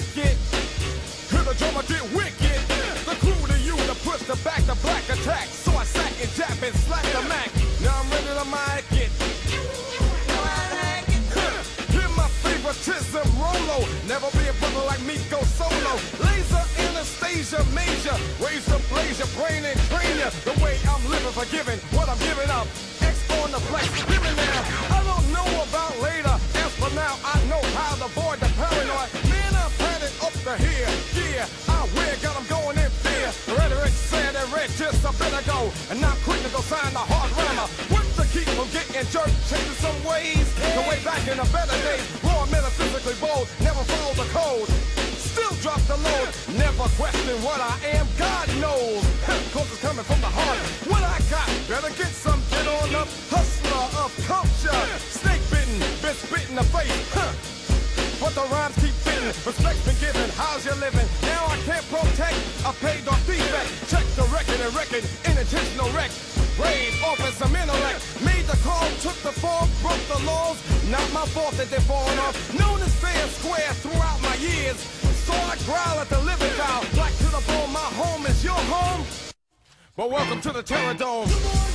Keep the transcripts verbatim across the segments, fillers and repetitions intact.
wicked. Hear the drummer get wicked. The crew to you to push the back, the black attack. So I sack and jab and slack the Mac. Now I'm ready to mic it. Hear my favoritism, Rolo. Never be a brother like me, go solo. Laser, Anastasia, major. Raise the blaze, your brain and train ya. The way I'm living, forgiving what I'm giving up. X on the flex, living now. I don't know about later. As for now, I know how to avoid the paranoid. Man, I'm planning up to here. Yeah, I wear, got them going in fear. Rhetoric said and red, just a bit ago. And now quick to go sign the hard rhymer. What to keep from getting jerked, changing some ways. The way back in the better days. Raw, metaphysically bold, never follow the code. Still drop the load, never question what I am, God knows. Cause it's coming from the heart. What I got, better get some, get on up. Hustler of culture, snake bitten, been spit in the face. Huh. But the rhymes keep fitting, respect's been given, how's you living? Now I can't protect, I paid off defect. Check the record and record, unintentional wreck. Raised off as some intellect, made the call, took the fall, broke the laws. Not my fault that they're falling off. Known as fair and square throughout my years. So I growl at the living foul. Black to the bone, my home is your home. But welcome to the Terror Dome.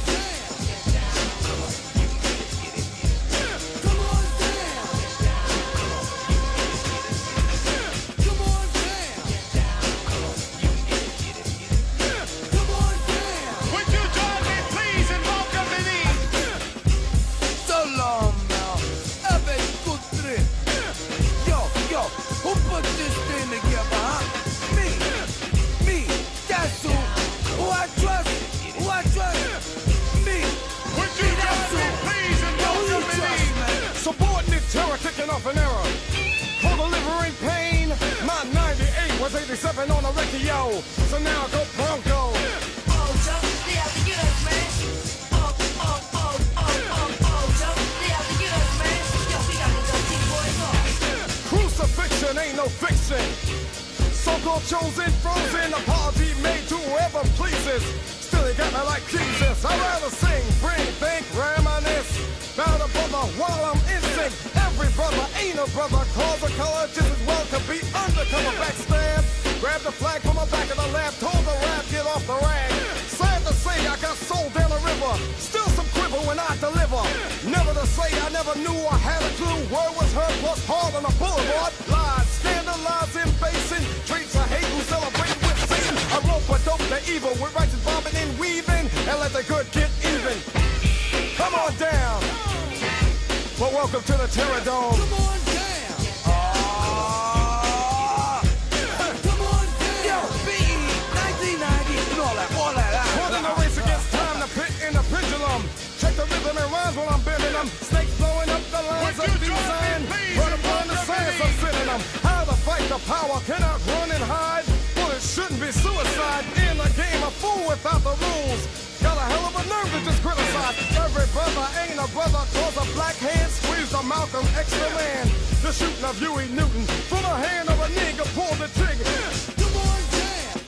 Off an error for delivering pain. My ninety-eight was eighty-seven on the radio, so now I go Bronco. Oh, Joe, they have to get us, man. Oh, oh, oh, oh, oh, oh, Joe, they have to get us, man. Yo, we got to go keep boys off. Crucifixion ain't no fiction. So-called chosen, frozen, apology made to whoever pleases. Still, he got me like Jesus. I'd rather sing, bring, think, reminisce about a brother while I'm in sync. Every brother ain't a brother, cause a color just as well to be undercover. Backstab, grab the flag from the back of the lab, told the rap, get off the rag. Sad to say, I got sold down the river, still some quiver when I deliver. Never to say I never knew I had a clue. Word was heard plus hard on the boulevard. Lies, scandalizing, basing, traits of hate who celebrate with Satan. I rope a dope the evil with righteous bombing and weaving, and let the good get even. Come on down. Well, welcome to the Terror Dome. Come on down. Uh, Come on down. Yo, B E, nineteen ninety, and all that, all that. More than a race against time, the pit and the pendulum. Check the rhythm and rhymes while I'm bending them. Snakes blowing up the lines of design. Run upon the science, I'm sending them. How to fight the power, cannot run and hide. Well, it shouldn't be suicide. In the game, a fool without the rules. Got a hell of a nerve to just criticize. Every brother ain't a brother, cause a black hand squeezed a Malcolm X the man. The shooting of Huey Newton from the hand of a nigga pulled the trigger. Come on down.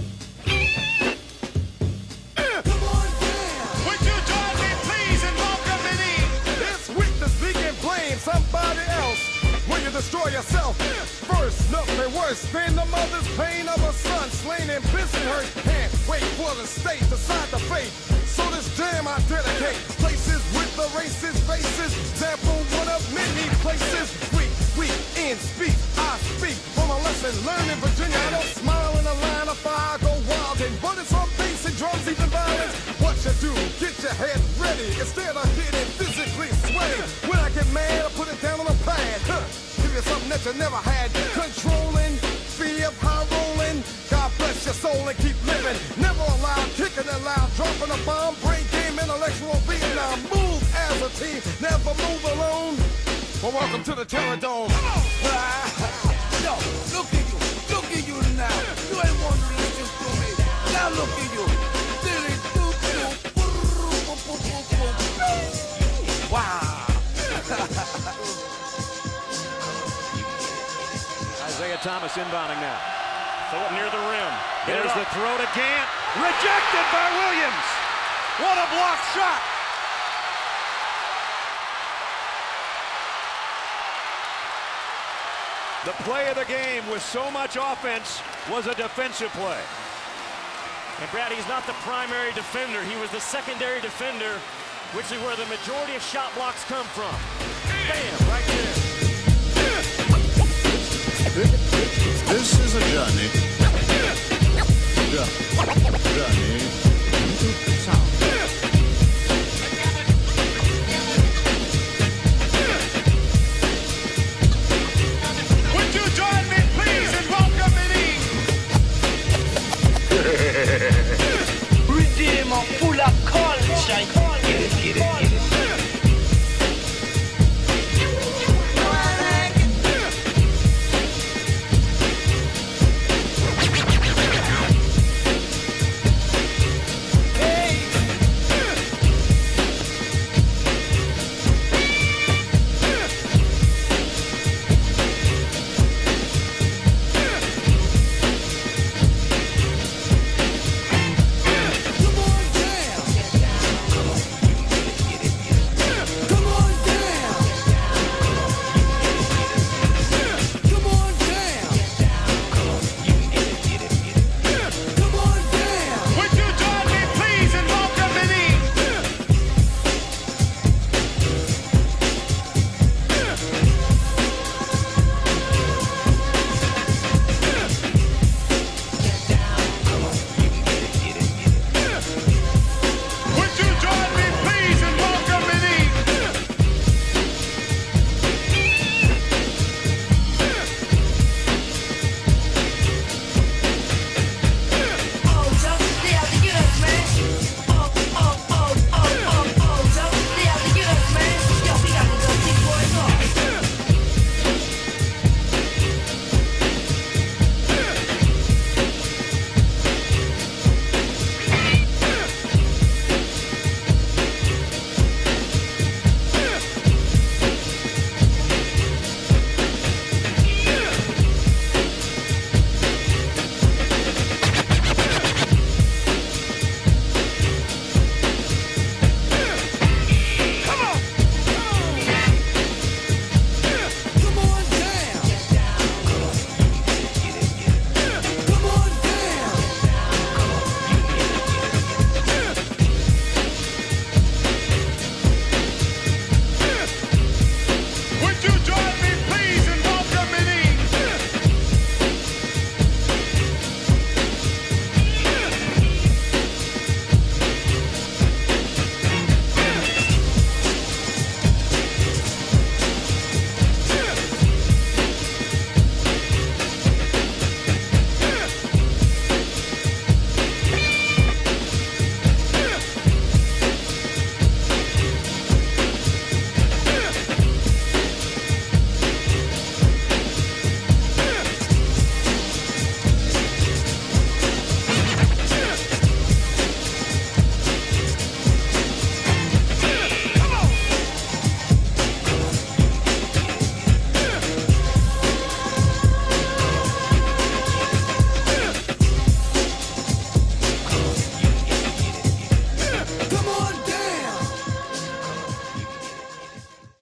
Come on down. Would you join me, please, and welcome me in? This weakness we can blame somebody else. Will you destroy yourself? First, nothing worse than the mother's pain of a son slain in prison hurt. Can't wait for the state to decide the fate. So this jam I dedicate. Places with the racist faces. Example one of many places. We, we, in speak, I speak from a lesson learned in Virginia. I don't smile in a line of fire, go wild and but it's on basic drums, even violence. What you do, get your head ready instead of getting physically sweaty. When I get mad, I put it down on a pad. Huh. Give you something that you never had. Controlling, fear of high rolling. God bless your soul and keep living. Never allowed, kicking it loud, dropping a bomb, brain game, intellectual Vietnam. Move as a team, never move alone. Well, welcome to the Terror Dome. Yo, look at you, look at you now. You ain't want to listen to me. Now look at you. Wow. Isaiah Thomas inbounding now. Throw it near the rim. Get There's it the throw to Gant. Rejected by Williams. What a block shot. The play of the game with so much offense was a defensive play. And Brad, he's not the primary defender. He was the secondary defender, which is where the majority of shot blocks come from. Bam, right there.